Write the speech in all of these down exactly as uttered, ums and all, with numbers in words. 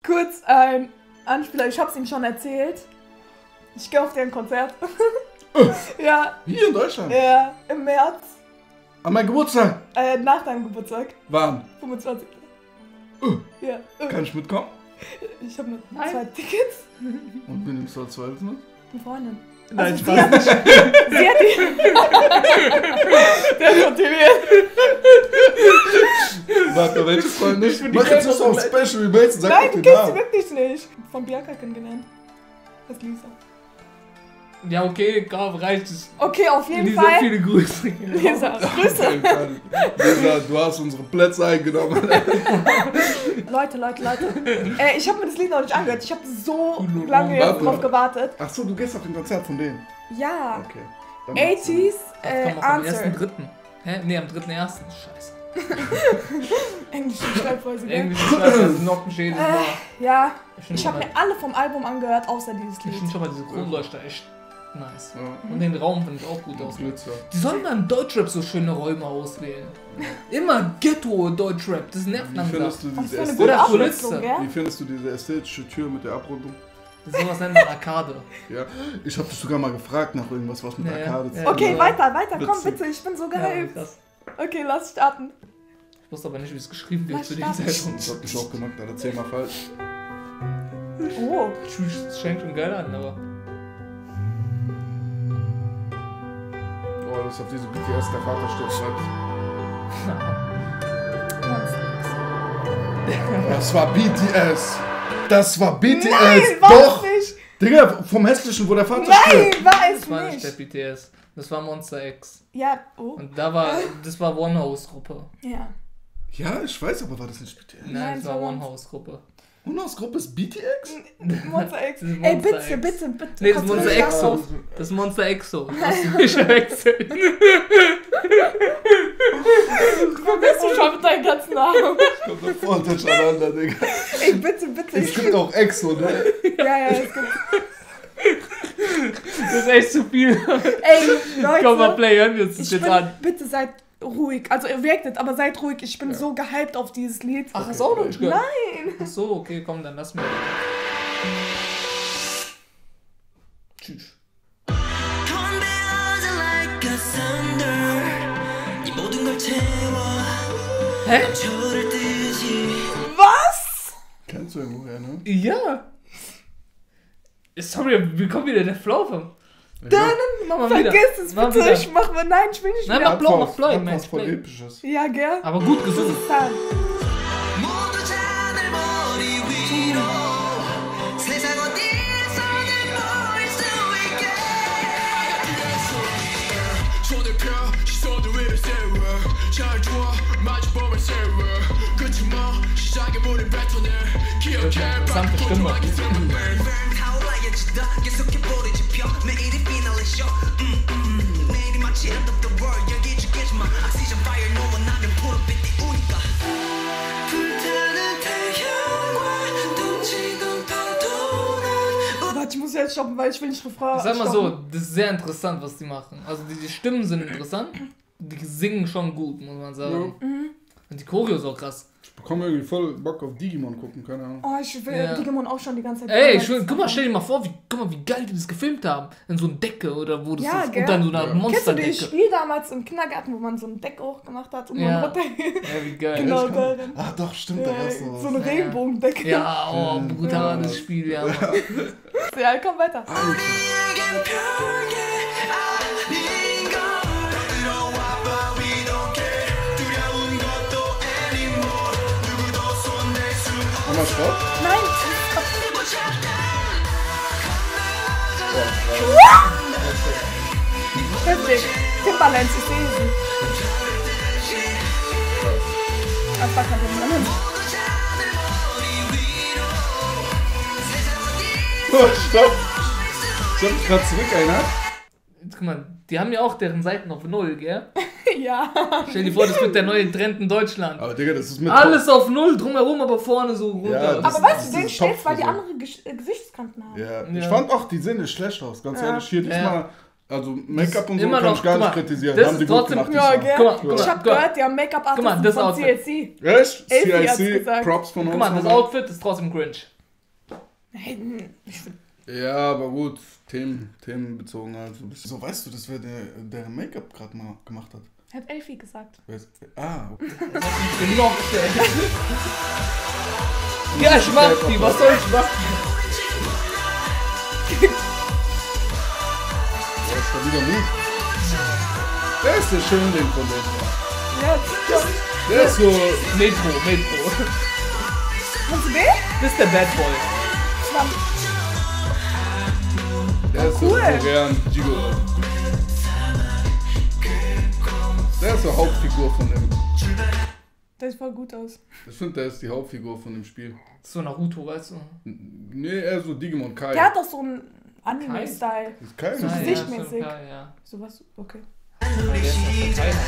Kurz ein Anspieler, ich hab's ihm schon erzählt. Ich gehe auf deren Konzert. Ja. Hier in Deutschland? Ja, im März. An meinem Geburtstag? Äh, nach deinem Geburtstag. Wann? fünfundzwanzigsten Uh. Ja. Uh. Kann ich mitkommen? Ich habe nur Nein. zwei Tickets. Und bin ich so als zweites mit? Eine Freundin. Nein, also, Spaß. Sie hat, sie hat die... Der ist motiviert. Warte, welche Freundin? Ich Mach jetzt nicht so auf Special Rebates, sag Nein, doch du den kennst sie Namen. wirklich nicht. Von Bianca kennengelernt. Das ist Lisa. Ja, okay, Graf, reicht es. Okay, auf jeden Lisa, Fall. viele Grüße. Lisa, Grüße. Okay, Lisa, du hast unsere Plätze eingenommen. Leute, Leute, Leute. Äh, ich habe mir das Lied noch nicht angehört. Ich habe so lange Warte. jetzt drauf gewartet. Ach so, du gehst auf den Konzert von denen? Ja. Okay. Dann macht's Sinn. achtziger Das äh, kam auch am ersten Answer. dritten Hä? Nee, am dritten ersten Scheiße. Englische Schreibweise, gell? Irgendwie Scheiße, Nockenschädel war. Äh, ja. Ich find Ich schon habe mal- mir alle vom Album angehört, außer dieses Ich Lied. finde schon mal diese Kronleuchter echt nice. Ja. Und den Raum finde ich auch gut aus. Glitzer. Die sollen beim Deutschrap so schöne Räume auswählen. Immer Ghetto Deutschrap, das nervt Wie langsam. findest du Was diese für eine ästhetische, gute Oder Abwechslung, Kulisse. gell? wie findest du diese ästhetische Tür mit der Abrundung? Das sowas nennt man Arkade. Ja, ich habe dich sogar mal gefragt nach irgendwas, was mit Ja, ja. Arcade zu Ja. tun Okay, hat. weiter, weiter. Komm Witzig. bitte, ich bin so Ja, gehypt. krass. Okay, lass starten. Ich wusste aber nicht, wie es geschrieben wird Lass zu dem starten. Zeitpunkt. Das hab ich auch gemacht, Alter, zehnmal falsch. Oh. Das schenkt schon geil an, aber. Oh, das ist auf diese B T S, der Vater steht schreibt. Das war B T S. Das war B T S. Nein, war Doch. es nicht. Digga, vom Hässlichen, wo der Vater Nein, steht. war es Das war nicht der nicht. B T S. Das war Monster X. Ja, oh. Und da war. Das war One-House-Gruppe. Ja. Ja, ich weiß, aber war das nicht B T S? Nein, Nein, das es war war One-House-Gruppe. Unos-Gruppe ist B T X? Monster X. Das ist Ey, Monster bitte, X. bitte, bitte. Nee, das ist Kannst du Monster das Exo. sagen? Das ist Monster Exo. Das hast du nicht verwechselt. Wo bist du schon mit deinem ganzen Namen? Kommt doch voll durcheinander, Digga. Ey, bitte, bitte. Es gibt auch Exo, ne? Ja, ja, es gibt. Das ist echt zu viel. Ey, Leute. Komm mal, Play, hören wir uns das ich jetzt bin, an. bitte seid ruhig. Also ihr wirkt nicht, aber seid ruhig. Ich bin so gehypt auf dieses Lied. Ach, hast du auch noch nicht gehört? Nein. Ach so, okay, komm, dann lass mir. Tschüss. Hä? Was? Kennst du irgendwoher, ne? Ja. Sorry, wie kommt wieder der Flow vom? Dann Mach mal wieder. vergiss es Mach bitte. wieder. Ich mach mal. Nein, ich will nicht Nein, wieder. mach Flow, mach Flow, Hat Mensch. was voll Play. Episches. Ja, gell? Aber gut gesungen. Dann. Interessante Stimme. Warte, ich muss jetzt stoppen, weil ich will nicht Refrain. Ich sag mal stoppen. so, das ist sehr interessant, was die machen. Also die, die Stimmen sind interessant, die singen schon gut, muss man sagen. Ja. Und die Choreo ist auch krass. Ich bekomme irgendwie voll Bock auf Digimon gucken, keine Ahnung. Oh, ich will Ja. Digimon auch schon die ganze Zeit. Ey, schön, guck mal, stell dir mal vor, wie, guck mal, wie geil die das gefilmt haben. In so einer Decke oder wo das Ja, ist. gell? Und dann so einer Ja. Kennst du Monsterdecke. das Spiel damals im Kindergarten, wo man so ein Deck hochgemacht hat und Ja. man runter... Ja, wie geil. Genau, Ich da. kann- Ah, doch, stimmt, da gab's noch was. So eine Ja. Regenbogendecke. Ja, oh, brutales Spiel, ja. Mann. Ja, komm weiter. Nochmal Stopp. Nein, heftig. Timberlands, ich sehe sie. Das war kein Timberlands. Oh, Stopp. Ich hab mich gerade zurück erinnert. Guck mal, die haben ja auch deren Seiten auf Null, gell? Ja. Stell dir vor, das wird der neue Trend in Deutschland. Aber Digga, das ist mit... Alles auf Null, drumherum, aber vorne so runter. Ja, das- Aber weißt du, das den ist steht's, weil die Topfrisur. andere Gesch äh, Gesichtskanten haben. Ja, ich Ja. fand auch, die sehen nicht schlecht aus, ganz Ja. ehrlich. Hier Ja. diesmal, also Make-up und so Immer kann noch, ich gar guck nicht mal, kritisieren. das Haben die ist gut trotzdem- gemacht. Ja, diesmal. gell? Guck mal, guck ich mal, hab guck mal. gehört, die haben Guck mal, Make-up-Artisten das von Outfit. C L C. Echt? Elfie C I hat's C, gesagt. Props von uns. Guck mal, das nochmal. Outfit ist trotzdem cringe. Hey, ich find, Ja, aber gut, Themen, themenbezogen halt so ein bisschen. So, weißt du, das wer der, der Make-up gerade mal gemacht hat? hat Elfie gesagt. Wer ist, ah, okay. Genockt, ey. Ja, ich mach die, was soll ich machen? Der ist da wieder Mut. Der ist der Schönling von dem. Ja, Der ist so. Metro, Metro. kannst du den? Das ist der Bad Boy. Schwamm. Der ist so Cool. Korean Gigolo. Der ist so Hauptfigur von dem. Das sieht voll gut aus. Ich finde, der ist die Hauptfigur von dem Spiel. So Naruto, weißt du? Nee, eher so Digimon Kai. Der hat doch so einen Anime-Style. Das ist kein So Ah, gesichtmäßig. Ja, so, ja. Sowas, okay. Der ist noch Teil.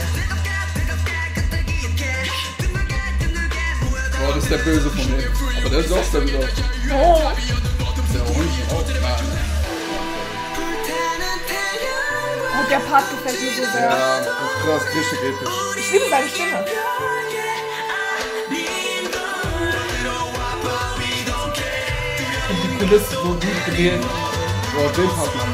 Boah, das ist der Böse von dem. Aber der ist auch stabil aus. Oh, Der Orange auch. Nein. und der Part gefällt mir so sehr. Ja, das ist krass, richtig episch. Ich liebe seine Stimme. Und die Kulisse so gut gewählt. Boah, den Part, Mann.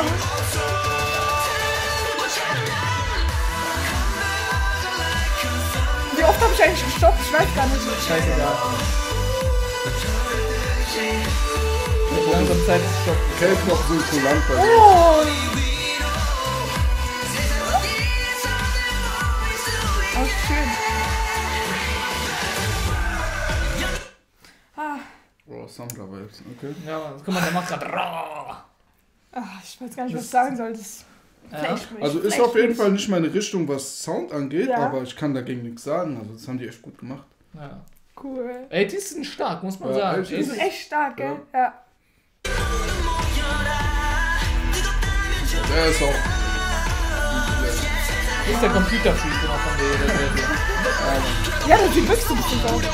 Wie oft habe ich eigentlich gestoppt? Ich weiß gar nicht. Scheißegal. Langsam Zeit zu stoppen. Kälte noch so kulant bei mir. Oh. Oh, schön. Ah, Boah, Samra Vibes, okay. Ja, Mann, guck mal, der macht grad. ah, ich weiß gar nicht, was ich sagen soll. Das Ja. flasht mich. Also ist flasht auf jeden mich. Fall nicht meine Richtung, was Sound angeht, Ja. aber ich kann dagegen nichts sagen. Also das haben die echt gut gemacht. Ja. Cool. Ey, die sind stark, muss man Ja, sagen. echt. Die sind echt stark, gell? Ja. Der ist auch. Das ist der Computerfreak genau von der der Serie. Ja, das sieht wirklich so ein bisschen aus.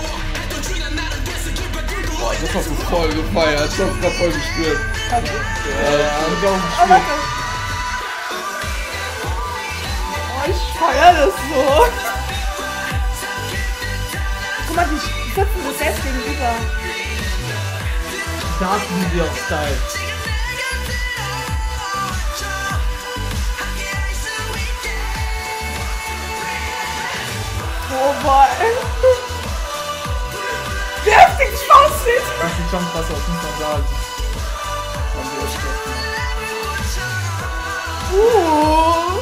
Boah, das hast du voll gefeiert. Ich hab's grad voll gespürt. Ja, ja, Oh, warte. Oh, ich feier das so. Guck mal, die sitzen das selbst gegenüber. Dark Video Style. Oh, boy. Wie heftig das aussieht. Das sieht schon krass aus, muss man sagen. Haben die echt krass gemacht. Uh.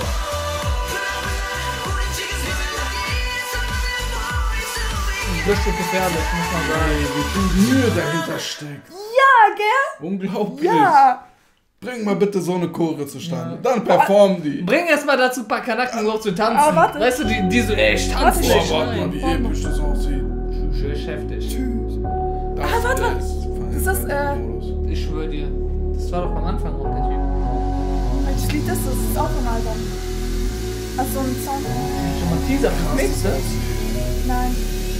Das ist gefährlich, muss man sagen. Ey, wie viel Mühe dahinter steckt. Ja, gell? Unglaublich. Ja. Bring mal bitte so eine Chore zustande. Dann performen die. Bring erst mal dazu ein paar Kanaken hoch zu tanzen. Aber warte. Weißt du, die, die so, ey, ich tanze Warte, Boah, nicht. warte mal, wie episch das aussieht. Schön heftig. Das Ah, warte mal. ist Das ist, äh, Modus. Ich schwöre dir. Das war doch am Anfang auch der Typ. Welches Lied ist das? Das ist auch ein Album. Also so ein Song. Schon mal Teaser Mix? das? Nein.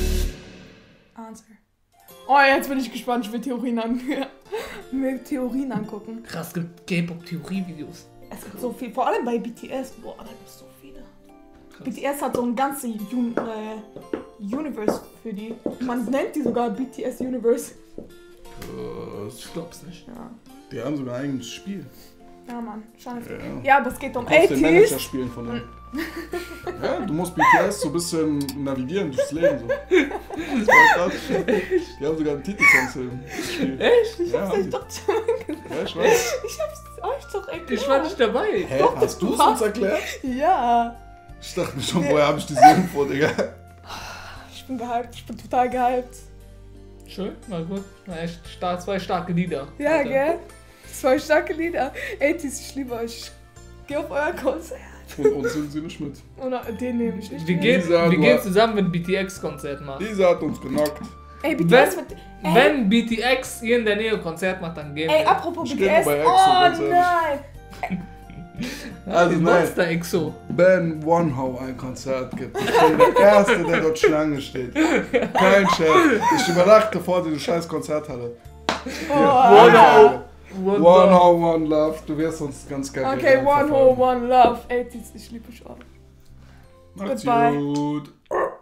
Answer. Oh, jetzt bin ich gespannt. Ich will Theorien an. mir Theorien angucken. Krass, es gibt K-Pop-Theorie-Videos. Es gibt so viel. Vor allem bei B T S. Boah, da gibt es so viele. B T S hat so ein ganzes Un äh, Universe für die. Man nennt die sogar B T S Universe. Krass. Ich glaub's nicht. Ja, Die haben sogar ein eigenes Spiel. ja Mann. Schon. Ja. Ja, aber es geht um Du kannst den Manager achtziger. spielen von denen. Ja, du musst B T S so ein bisschen navigieren durchs Leben. So. Das war krass. Die haben sogar einen Titelsong zu dem Spiel. Echt? Ich Ja, hab's haben euch die. doch schon gesagt. Ja, ich weiß. Ich hab's euch doch erklärt. Ich war nicht dabei. Hä, hast du es uns erklärt? Ja. Ich dachte mir schon, woher habe ich diese Info, Digga? Ich bin gehypt. Ich bin total gehypt. Schön, war gut. War echt stark, zwei starke Lieder. Ja, Alter. gell? Zwei starke Lieder. achtziger, ich liebe euch. Ich geh auf euer Konzert. Und uns sind sie nicht mit. Oder den nehme ich nicht Wir mit. gehen, Lisa, wir du gehen hast- zusammen, wenn B T X-Konzert macht. Lisa hat uns genockt. Ey, B T S Wenn- wird... Ey, Wenn B T X hier in der Nähe Konzert macht, dann gehen ey wir. apropos Ich B T geh S. nur bei Oh Exo, ganz ehrlich. nein. Also die nein. Monster Exo. Ben Wonho ein Konzert gibt. Ich bin der Erste, der dort Schlange steht. Kein Chef. Ich überdachte vor diese scheiß Konzerthalle. Oh, One One One Ho, One Love. Du wirst uns ganz geil. okay, one hole, one love. achtziger, ich liebe euch auch. Macht's Goodbye. gut.